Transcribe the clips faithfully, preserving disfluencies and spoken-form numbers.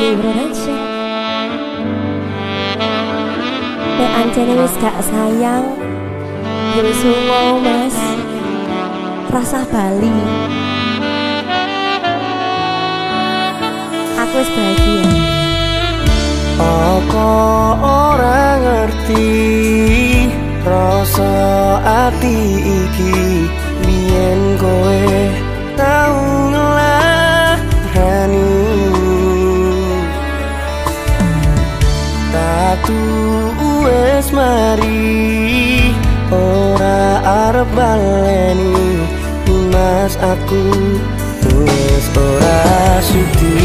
Production. Nek anjene wis gak sayang, ya wis lunga mas, rasa bali. Aku wis bahagia. Apa ora ngerti rasa ati iki, biyen kowe tau ngelarani. Tatu wes mari ora arep baleni, mas aku wes ora sudi.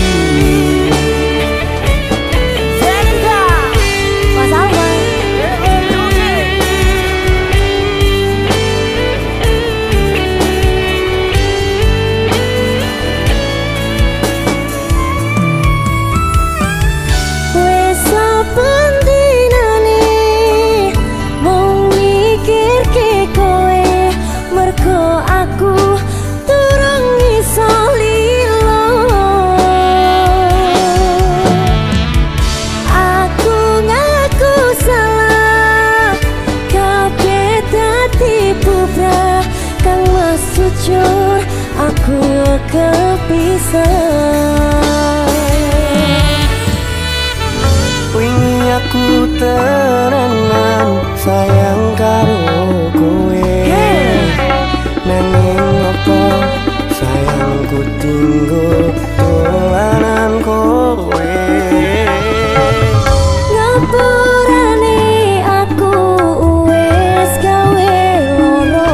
Jujur aku kepisah. Wingi aku tenanan sayang karo kowe, nanging apa sayangku tinggo dolanan kowe. Ngapurane aku wes gawe loro,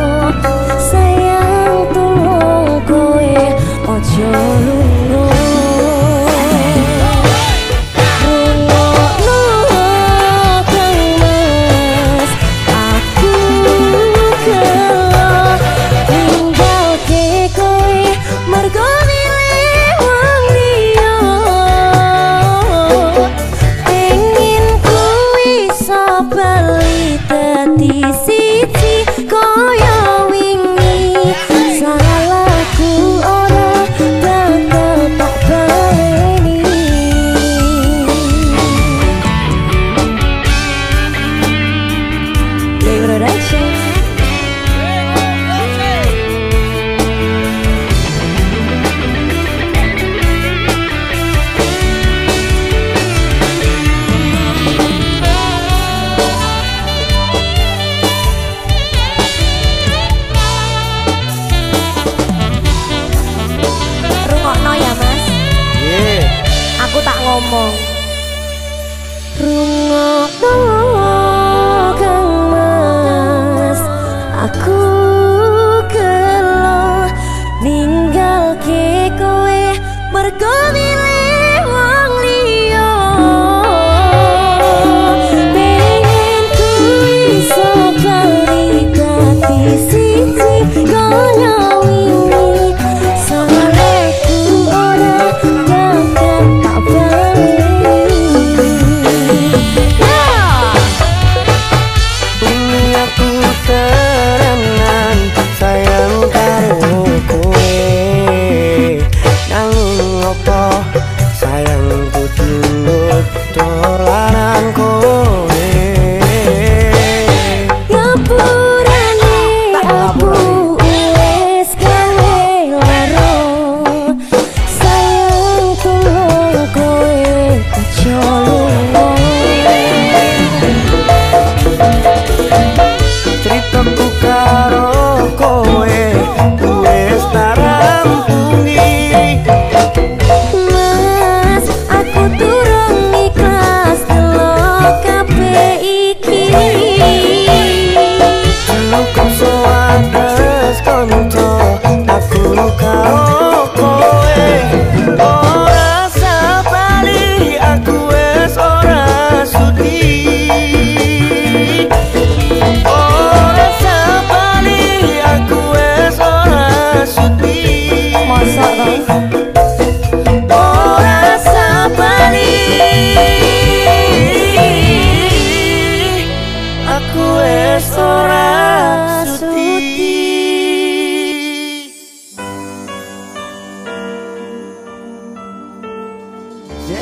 sayang tolong kowe ojo lunga. Siji koyo wingi, salahku ora bakal tak baleni. Production. Aku tak ngomong rungokno Kang Mas, aku kelo ninggalke kowe mergo milih wong liya. Pengen ku iso bali dadi siji koyo wingi, salahku ora bakal tak baleni. Wingi aku tenanan sayang karo kowe, nanging apa sayangku tinggo dolanan kowe. Ngapurane aku wes gawe loro, sayang tolong kowe ojo lunga. Ceritaku karo kowe wes tak rampungi, Mas aku turun ikhlas delok kabeh iki. cukup sewates konco aku karo kowe. Ora sabali aku wes ora sudi, ora sabali aku wes ora sudi. Mosok to? Ora sabali aku wes ora sudi. Yeah.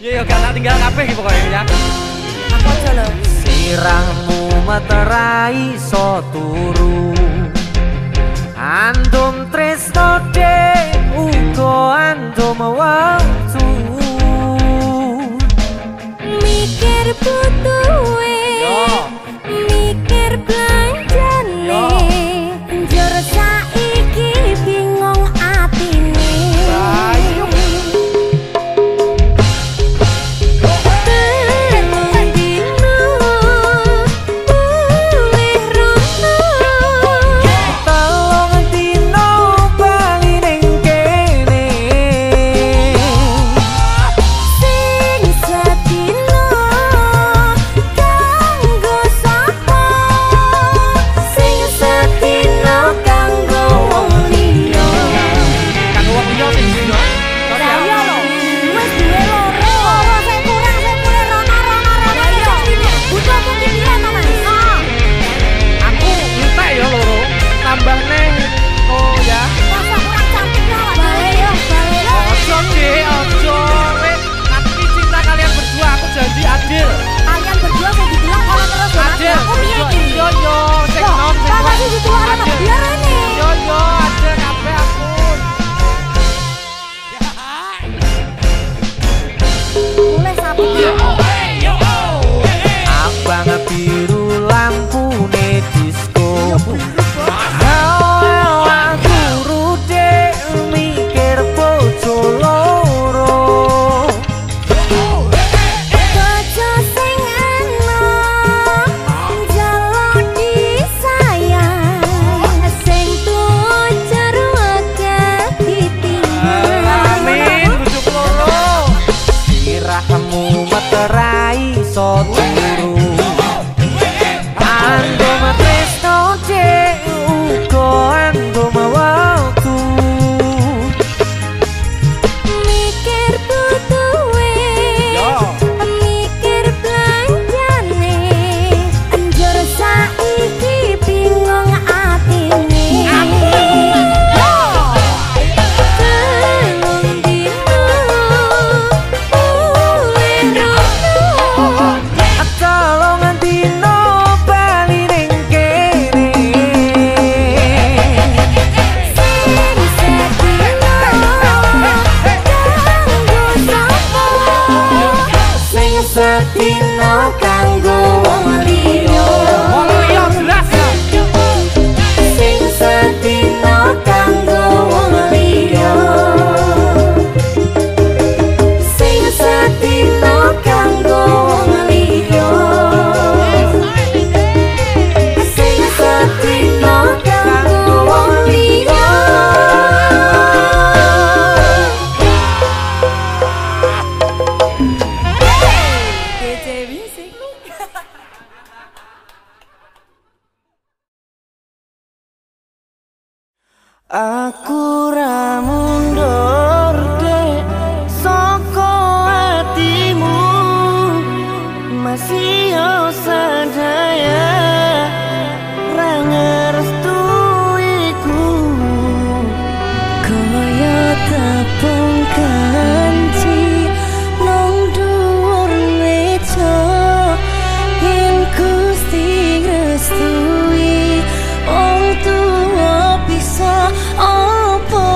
Ya gak tak tinggal kabeh iki pokoke ya. Aku aja lho. Sirahmu meterai so turu andum tresno de ugo andum waktu Mikir butuhe mikir belanjane njur saiki bingung atine Ayo adil. Kalian berdua mau dibilang kalau terus adil. Aku piye iki? Yo yo, sing nom sing kuat. Bapak sing tuwa ana biar rene. Yo yo, adil kabeh ampun. Mulai sapi. abang biru lampune disco guru dek mikir bojo loro Bojo sing enak njaluk disayang sing tuwa jarwake ditinggal. Amin, bojo loro. sirahmu meterai so turu andum tresno dek ugo andum waktu Mikir butuhe mikir belanjane njur saiki bingung atine telung dino tolong dino bali ning kene sing sedina kanggo sapa sing sedina kanggo wong liya Wong liya jelas. sing sedina kanggo wong liya sing sedina kanggo wong liya sing sedina kanggo wong liya Aku ra mundur dek saka atimu masih yo sadaya ra ngerestui-ku kaya tepung kanci nang dhuwur meja yen Gusti ngrestui wong tuwa bisa apa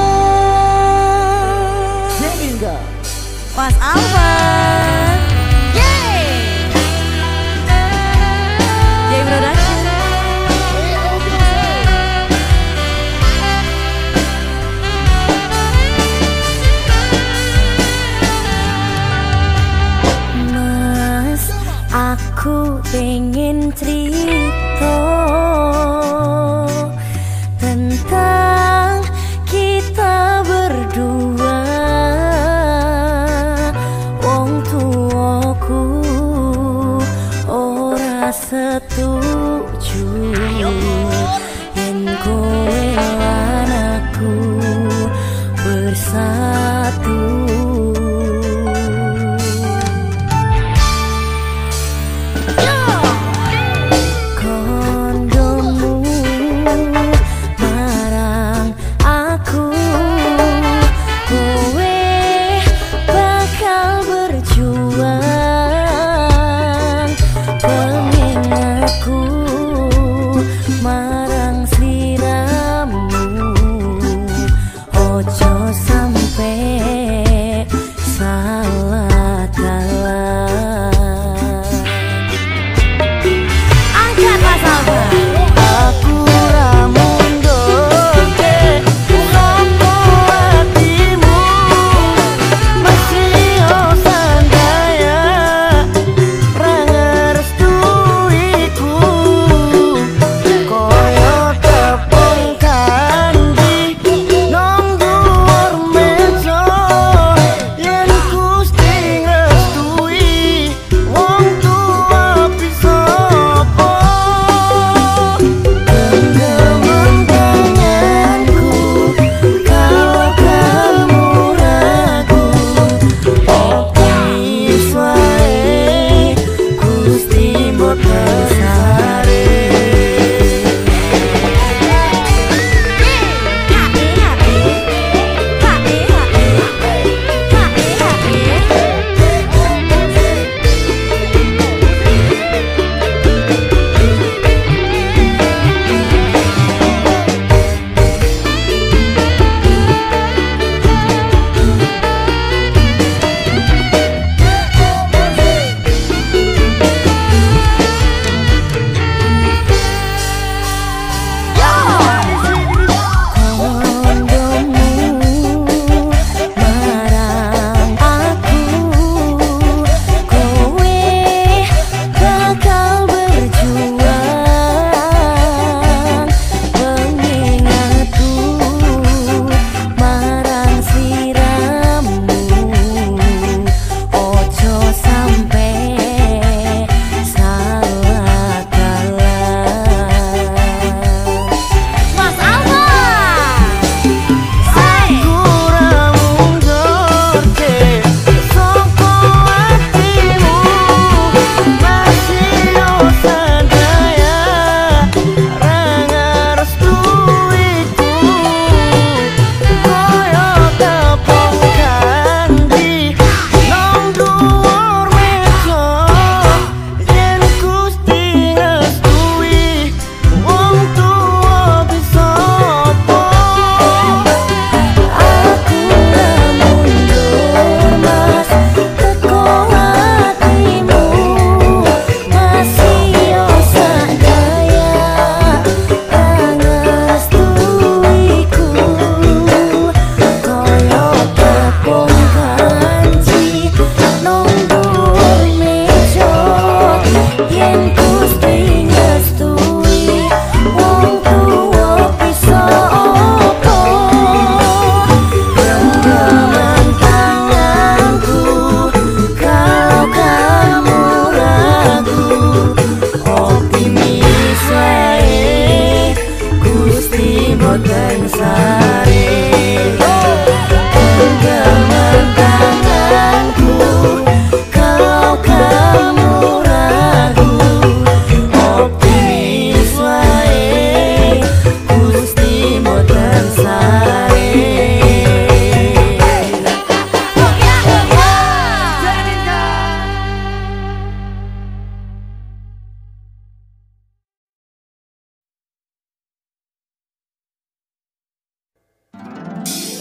Mas Alvan yeay yeay production Mas, aku pengen cerita tentang kita berdua. Wong tuaku ora setuju yen kowe lan aku bersatu.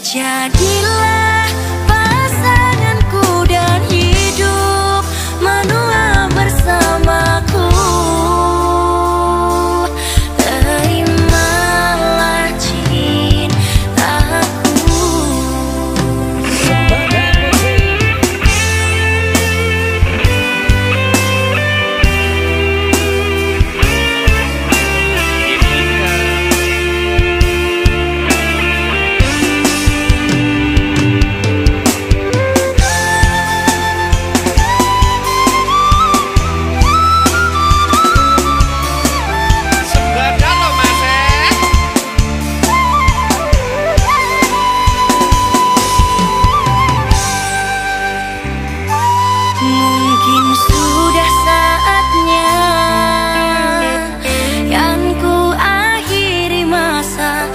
Jadilah pasanganku dan hidup menua bersamaku. Terimalah cintaku. Mungkin sudah saatnya kan ku akhiri masa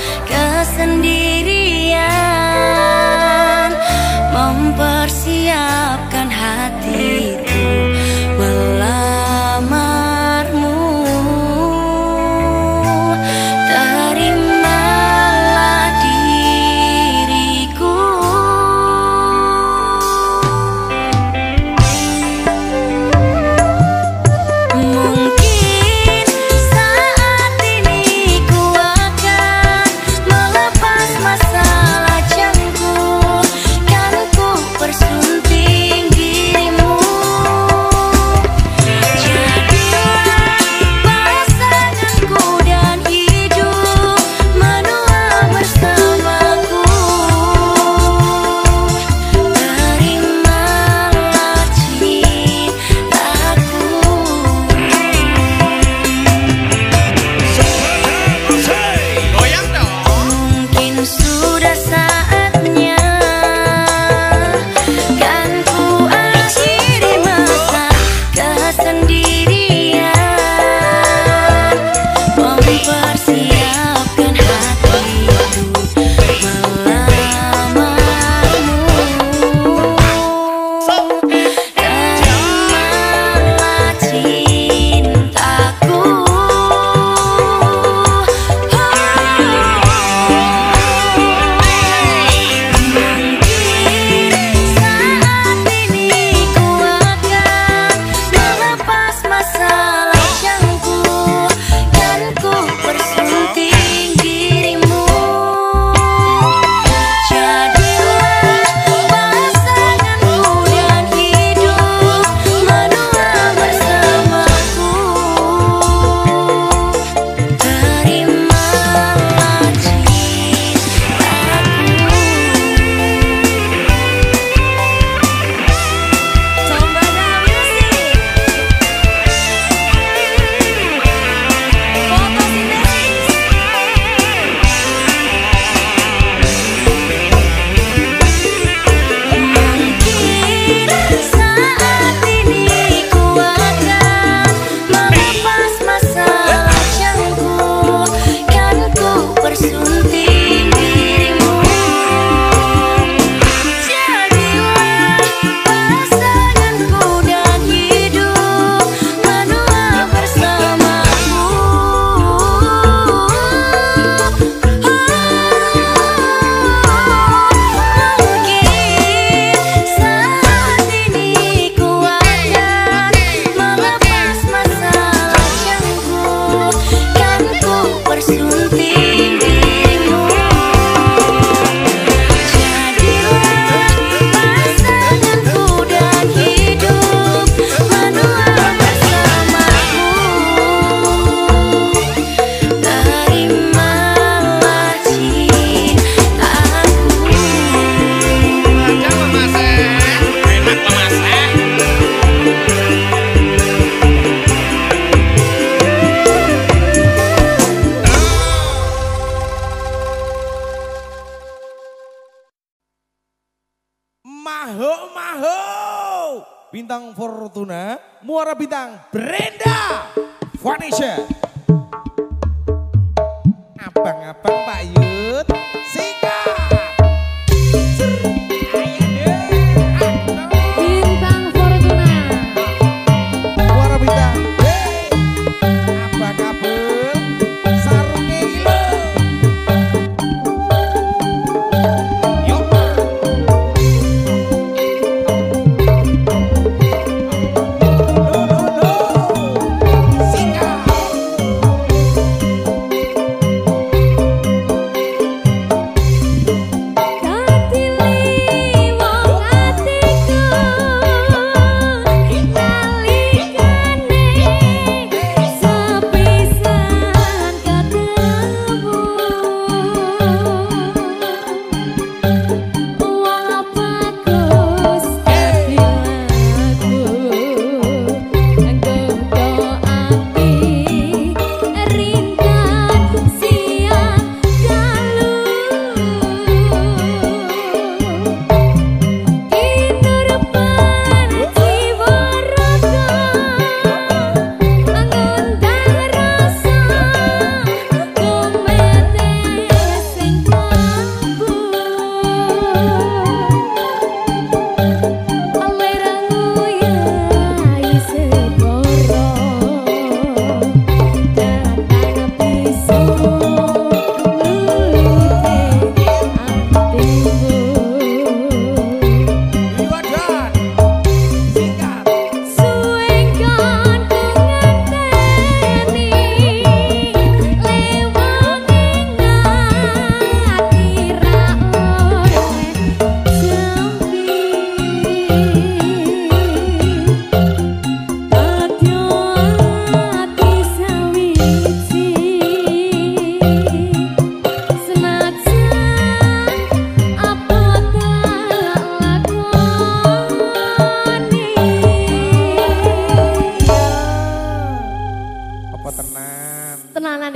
kesendirian, mempersiapkan hatiku melamarmu. Terimalah diriku. Mungkin saat ini ku akan melepas masalah jangku, kan ku persunting dirimu. Jadilah pasanganku dan hidup menua bersamaku. Terimalah cintaku. Goyang dong. Mungkin sudah saatnya kan ku akhiri masa kesendirian, mempersiapkan hatiku melamarmu. Terimalah cintaku. Mungkin saat ini ku akan melepas masalah jangku, kan ku persunting dirimu. Jadilah pasanganku dan hidup menua bersamaku. Terimalah Mungkin saat ini ku akan melepas masalah jangku, kan ku persunting dirimu. Jadilah pasanganku dan hidup menua bersamaku. Mungkin saat ini ku akan melepas masalah jangku, kan ku persunting dirimu. Jadilah pasanganku dan hidup menua bersamaku. Terimalah cintaku. Jangan memasak. Enak memasak. Maho Maho Bintang Fortuna, Muara Bintang Brenda Vanisha. Abang-abang Pak Yud sikat. Bintang Fortuna. Muara Bintang. Hey, apa kabel? Sarungnya ilo.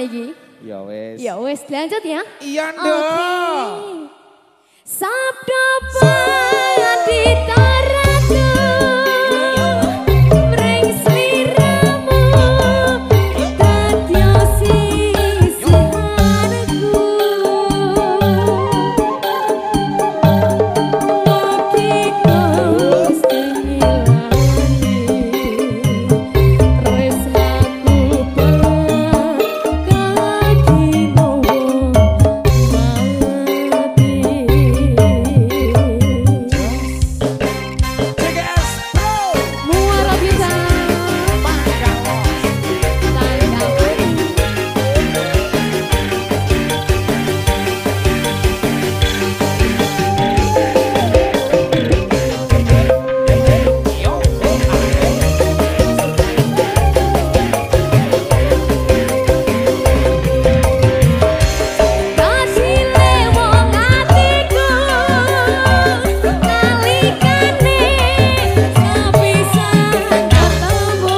iki? Ya wes. Ya wes, lanjut ya. Iya dong. Oke. Sabda paditaratu mring sliramu dadya sisihanku mugi Gusti ngilani tresnaku bakaginowo Muara Bintang Kasile wong atiku nalikane sepisan ketemu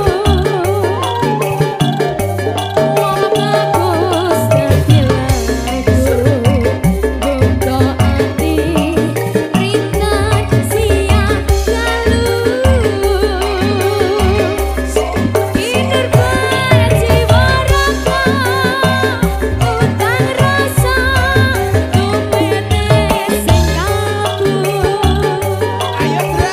wong bagus dadi lagu buka ati ringan siang lalu Kiner jiwa raka utang rasa tumene sing kaku Ayo Dra.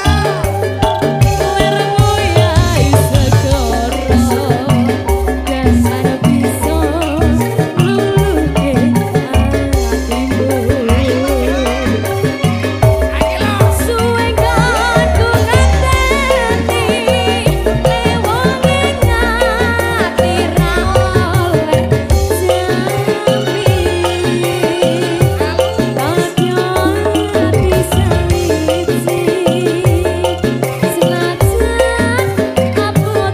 lermu yai segoro dasar bisa luluke atimu suwe kan ku ngenteni lewong ngati ra oleh jambi Kadya ati saliji senajan apa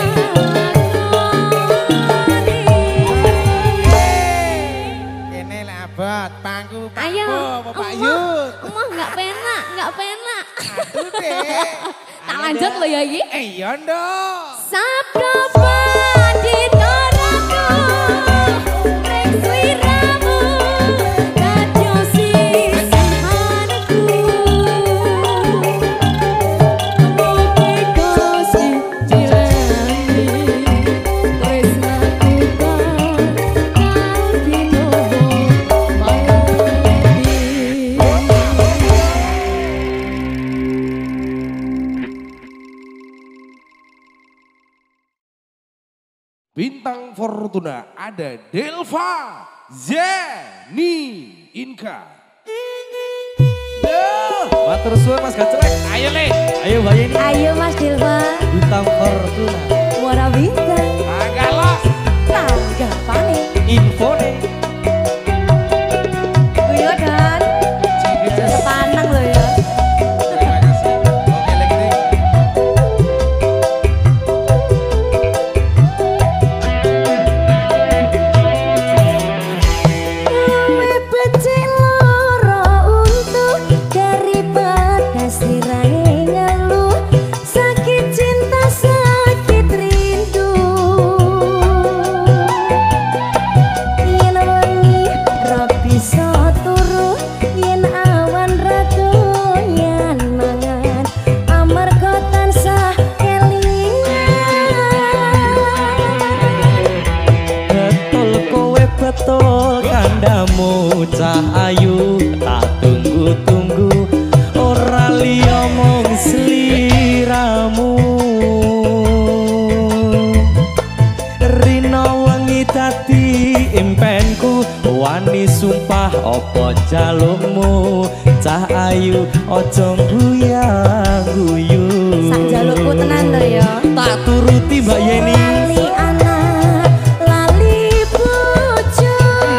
takoni Kene lah abot pangku Ayo, pangku Bapak emah, Yud. emah nggak penak, nggak penak. Aduh deh. Tak lanjut lo ya iki. Eh iya dong. Sabda paditaratu mring sliramu dadya sisihanku mugi Gusti jilani tresnaku bakaginowo maladi Bintang Fortuna ada Delva, Zeni, Inka. Matur suwun Mas Gacelek. Ayo le. Ayo Mbak Yeni. Ayo Mas Dilva, Bintang Fortuna. Muara Bintang, Agak lo. tanggapane. Infone. Guyo dan sepanang lo ya. Terima kasih. Oke lagi nih. Luwe becik loro untuk daripada sirahe ngeluh sakit cinta sakit rindu yen wengi ra bisa turu yen awan ra doyan mangan amarga tansah kelingan Betul kowe betul kandamu cah ayu tak tunggu-tunggu ora liya mung sliramu Rina wengi dadi impenku wani sumpah apa jalukmu cah ayu aja guyu-guyu sak jalukku tenan to ya tak turuti Mbak Yeni lali anak lali bojo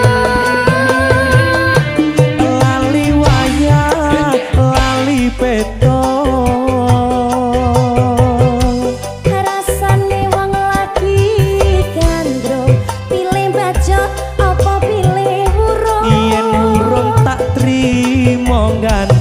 lali wayah lali peto rasane wong lagi gandrung pilih bajak apa pilih burung yen urung tak trimo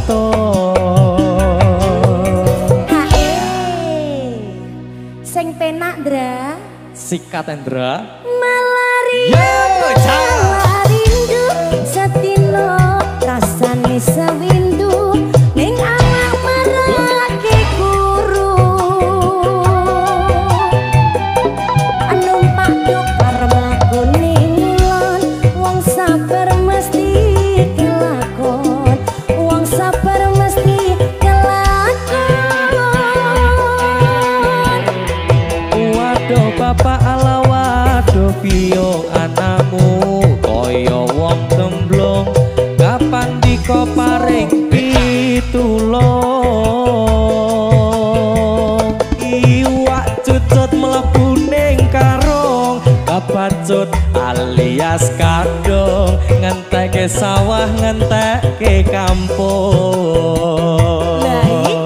gantung Hae sing penak Dra sikat Endra malah Alias kadung ngentek sawah ngentek kampung. Lah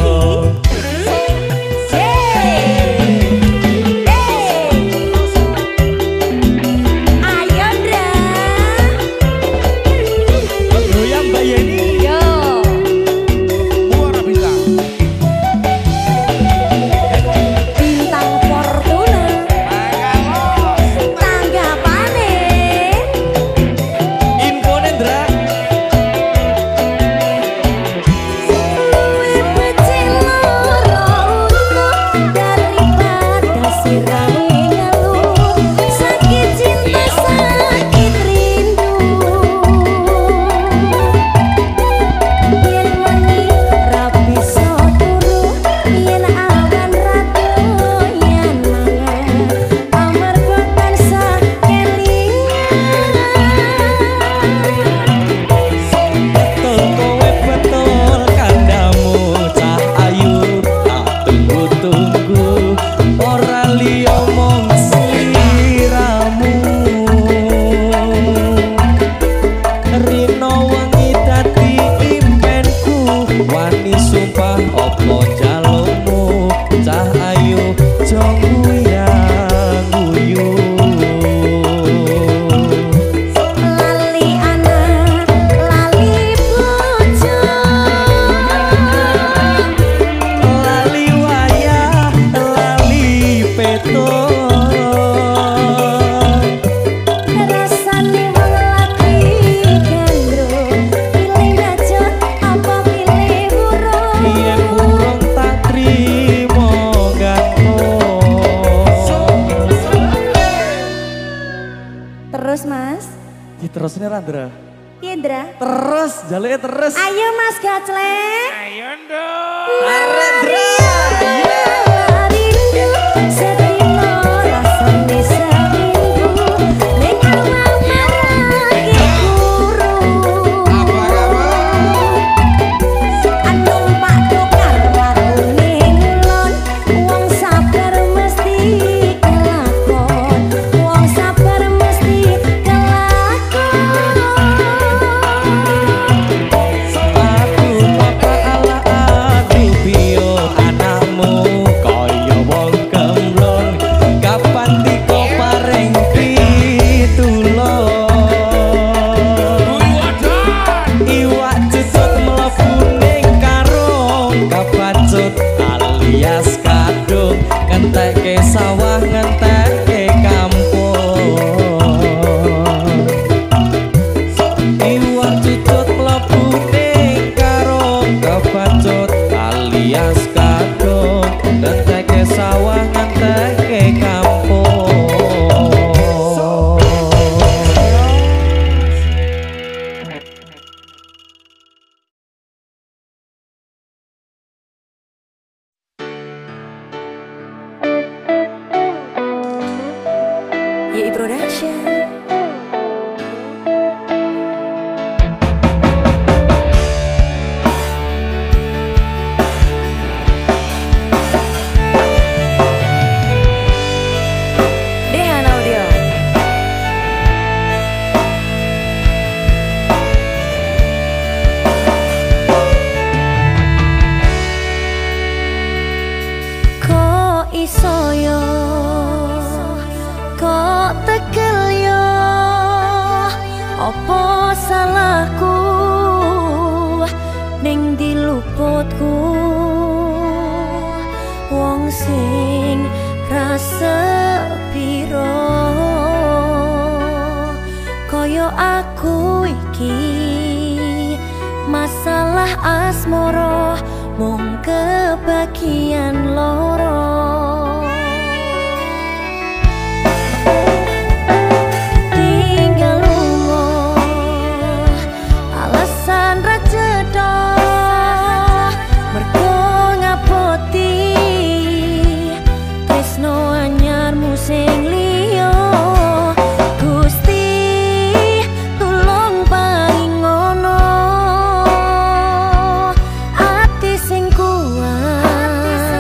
terusnya Randra. Piye, Ndra? Terus, jaluknya terus. Ayo Mas Gacle. Ayo dong. Randra. Rindu sedino rasane seminggu ning awak marake guru. Apa kabar? Anung pak tukar aku ning ulun wong sabar mesti kelakon. Wong sabar mesti kelakon. Aku papa ala adu pio anakmu kaya wong gemblong. Kapan tiko paring pitulung. Iwak cucut mlebu ning karung. Kapacut alias kadung ngentekke sawah ngentekke kampung. Iwak cucut mlebu ning karung. Kapacut alias kadung ngentekke sawah ngentekke kampung. Y Production. Dehan Audio. Kok iso yo, kok tekel yo, apa salahku ning diluputku wong sing rasa piro. aku iki masalah asmoro mung kebagian loro. Tinggal lunga alasan ra cedha mergo ngapoti tresno anyarmu sing liya. Gusti tulung paringono ati sing kuat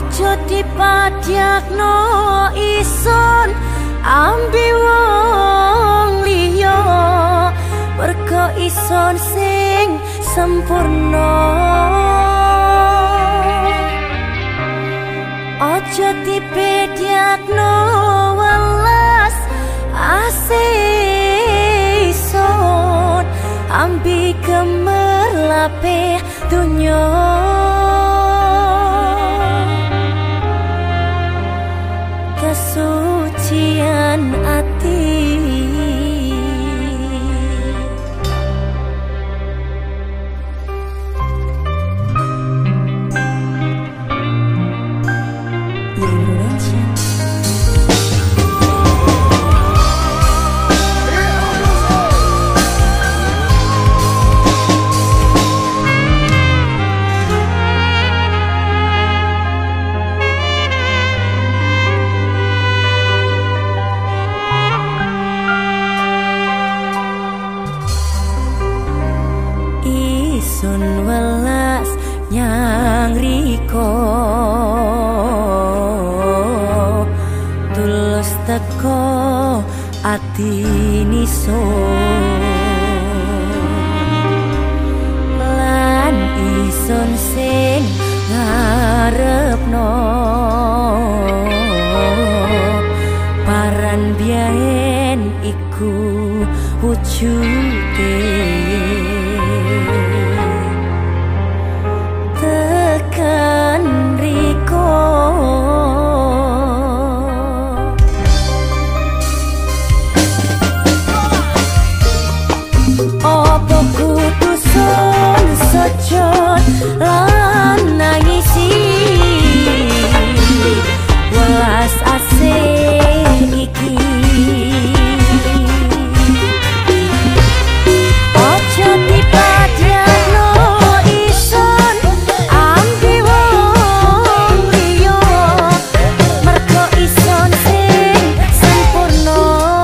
Ojo dipadyakno ison ambi wong liya mergo ison sing sempurna. Ojo dipedyakno welas asih ison ambi gemerlape dunya. Kesucian ati sun welas nyang riko tulus teko ati nisun lan isun sing ngarepno paran biyen iku wujude tekan riko opo kudu sun sejot lan nangisi welas asih iki ojo dipadyakno ison ambi wong liya mergo ison sing sempurna.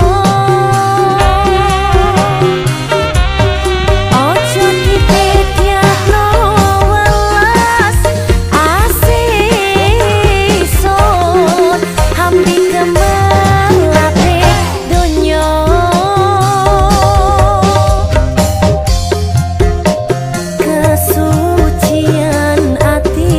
Ojo dipedyakno welas asih ison ambi gemerlape dunya. Kesucian ati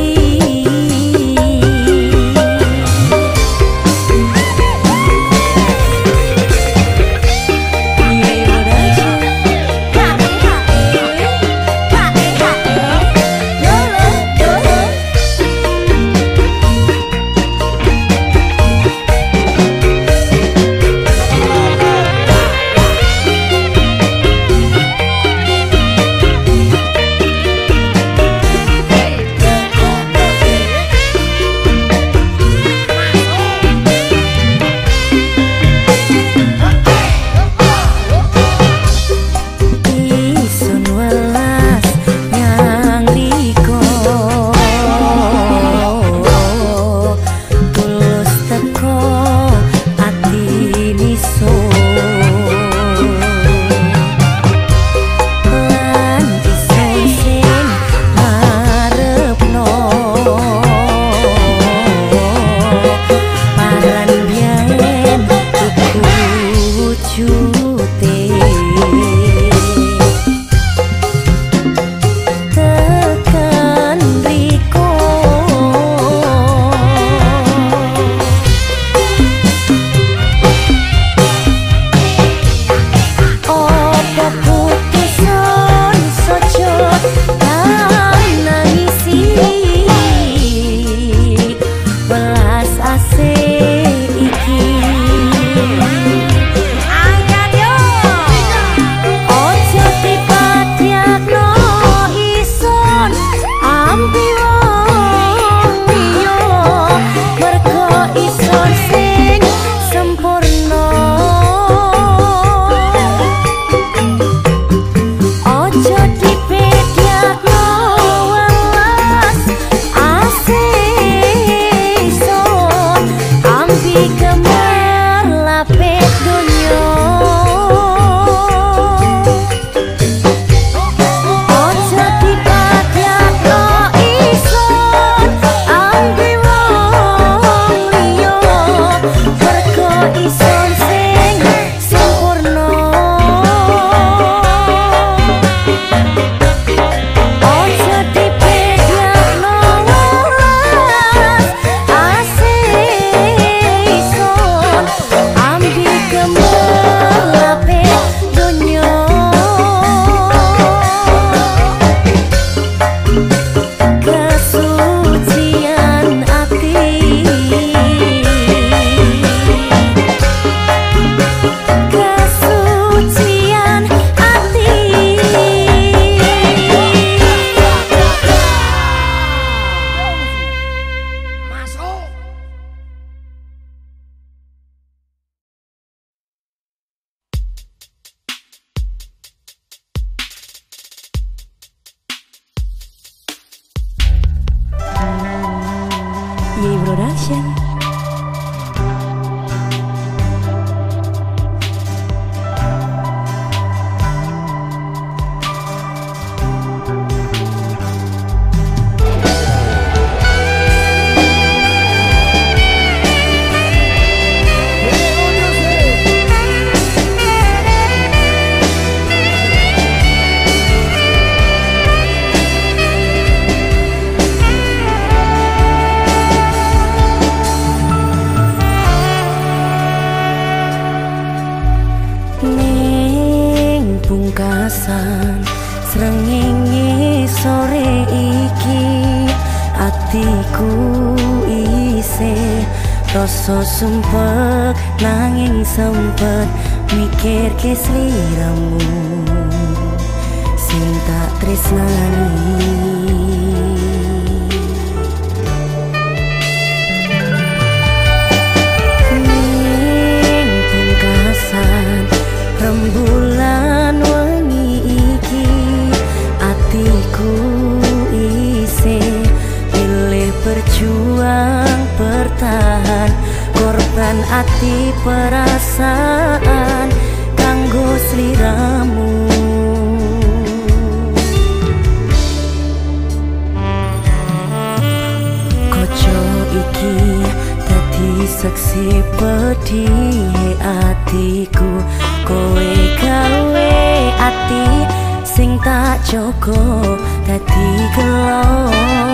isun welas nyang riko tulus teko ati nisun lan isun sing ngarepno paran biyen iku wujude tekan riko opo putusun sojot lan nangisi welas asih iki angkat yo ojo dipadyakno ison ambi wong liya mergo ison sing sempurna. Ojo dipedyakno welas asih ison ambi gemerlape dunya. Ojo dipadyakno ison Yey Production. Pungkasan srengenge sore iki atiku isih rasa sumpek nanging sempet mikir ke sliramu sing tak tresnani. Rembulan wengi iki atiku isih pilih berjuang bertahan korban ati perasaan kanggo sliramu. Koco iki dadi saksi pedih atiku kowe gawe ati sing tak jogo dadi gelo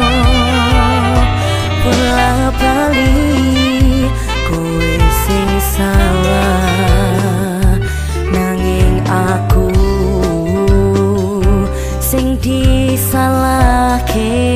bola bali kowe sing salah nanging aku sing disalahke.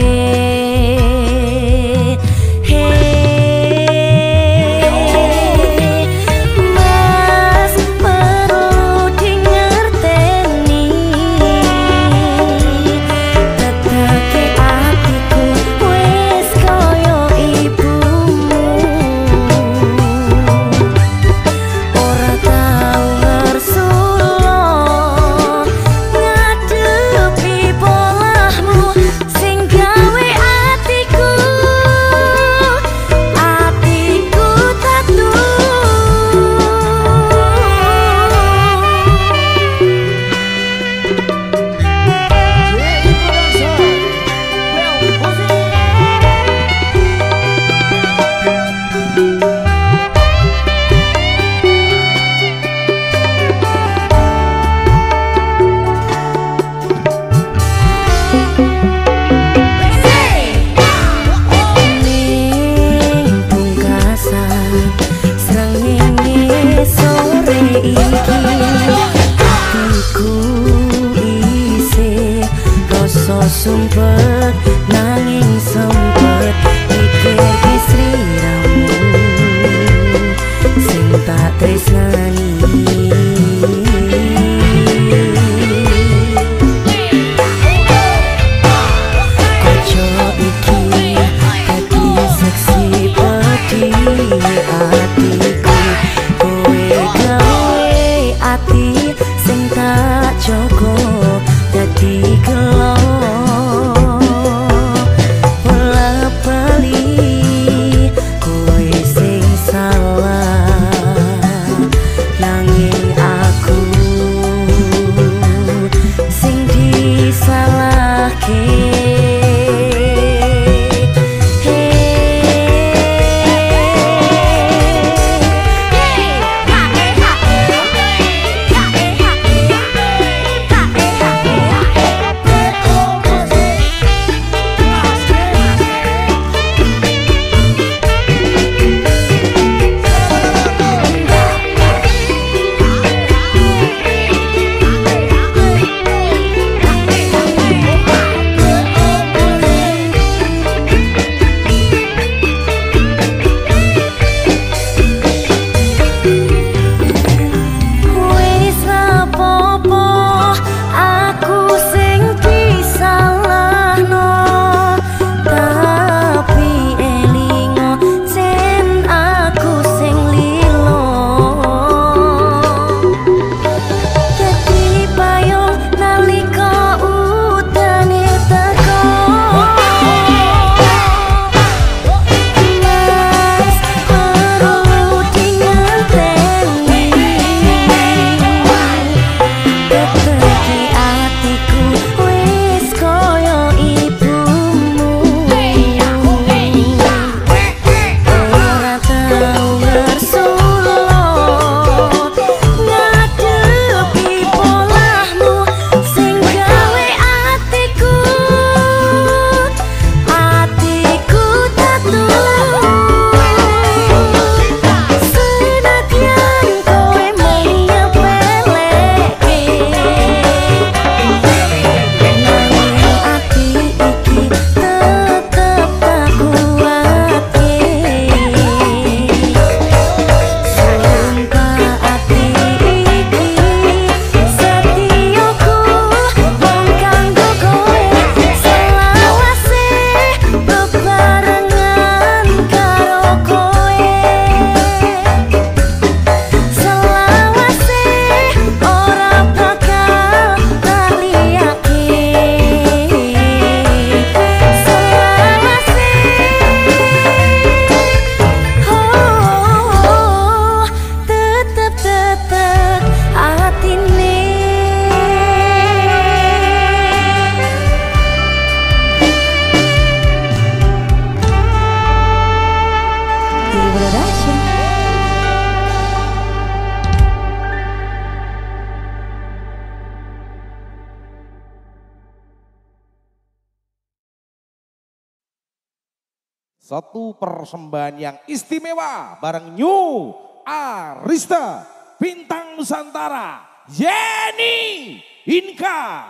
Satu persembahan yang istimewa bareng New Arista Bintang Nusantara Yeni Inka.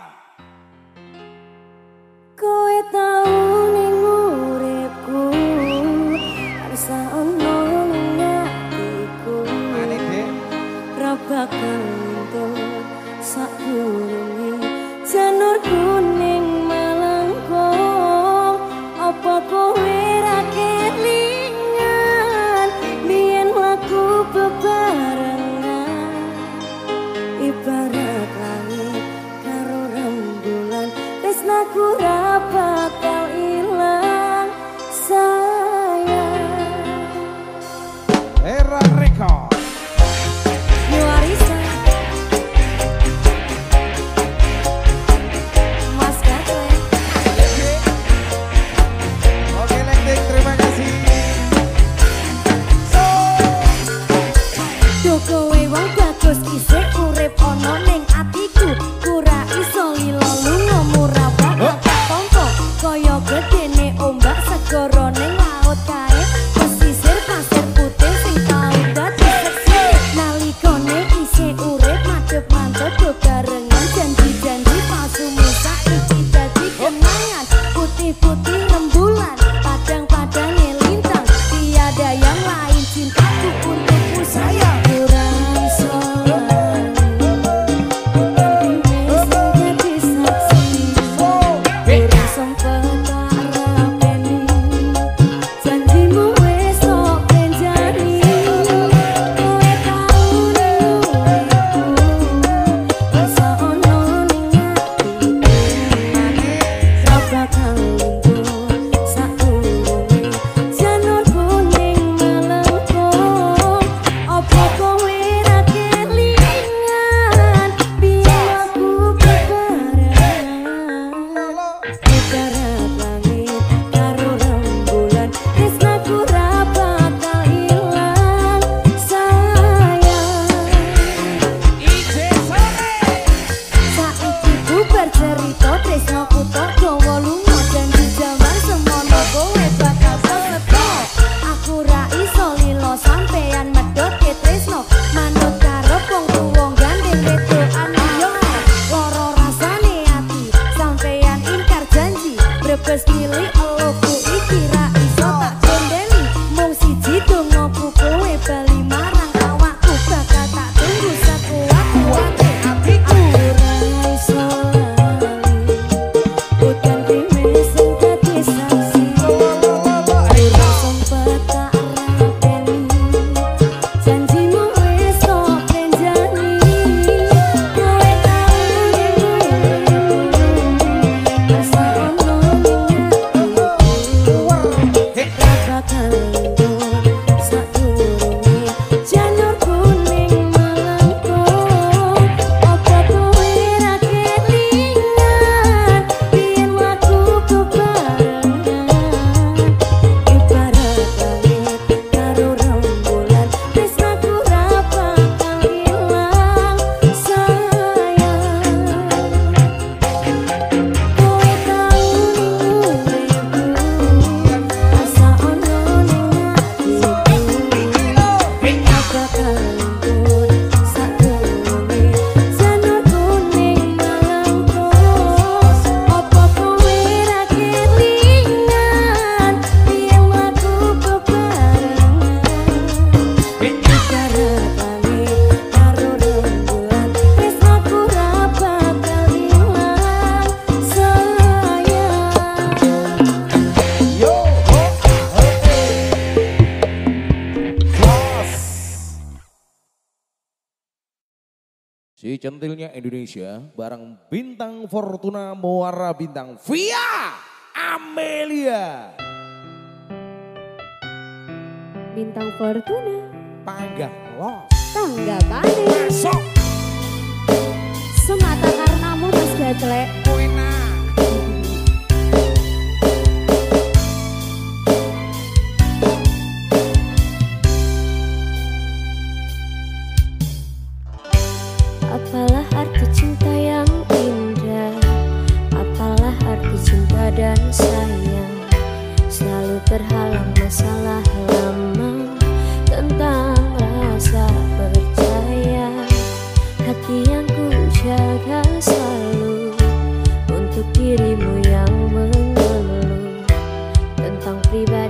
Kowe tau ning uripku rasa ono ning atiku. Ane Dek, Ra bakal entuk sadurunge janur kuning melengkung. Apa kowe ra kelingan biyen laku bebarengan ibarat langit karo rembulan. Tresnaku ra bakal ilang sayang. Era Record. New Arista Mas Gatwe. Oke Lektik, terima kasih. Duh kowe wong bagus isih urip ana ning atiku. Ora iso lilo lunga murah bakal tampa kaya gedene ombak segara ning laut kae. Pesisir pasir putih sing tau dadi seksi. Nalikane isih urip madhep mantep bebarengan janji-janji palsu musa iki dadi kenangan. Putih-putih rembulan padang-padange lintang tiada yang lain cintaku untukmu sayang. Ora iso Si centilnya Indonesia bareng Bintang Fortuna Muara Bintang via Amelia. Bintang Fortuna Panggah los. tanggapane Masuk. semata karenamu Mas Gatlek. Kuina. Apalah arti cinta yang indah, apalah arti cinta dan sayang, selalu ter terhalang masalah lama. Tentang rasa percaya, hati yang ku jaga selalu untuk dirimu yang mengeluh tentang pribadi